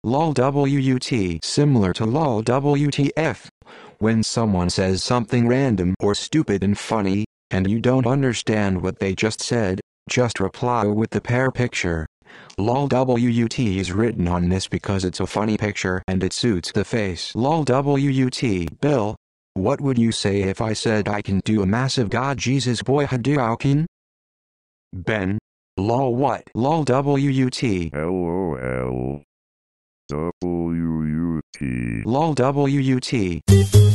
lol WUT, similar to lol WTF. When someone says something random or stupid and funny, and you don't understand what they just said, just reply with the pear picture. Lol WUT is written on this because it's a funny picture and it suits the face. Lol WUT. Bill, what would you say if I said I can do a massive God Jesus boy Hadouken? Ben, lol what? Lol WUT. LOL. WUT. Lol WUT.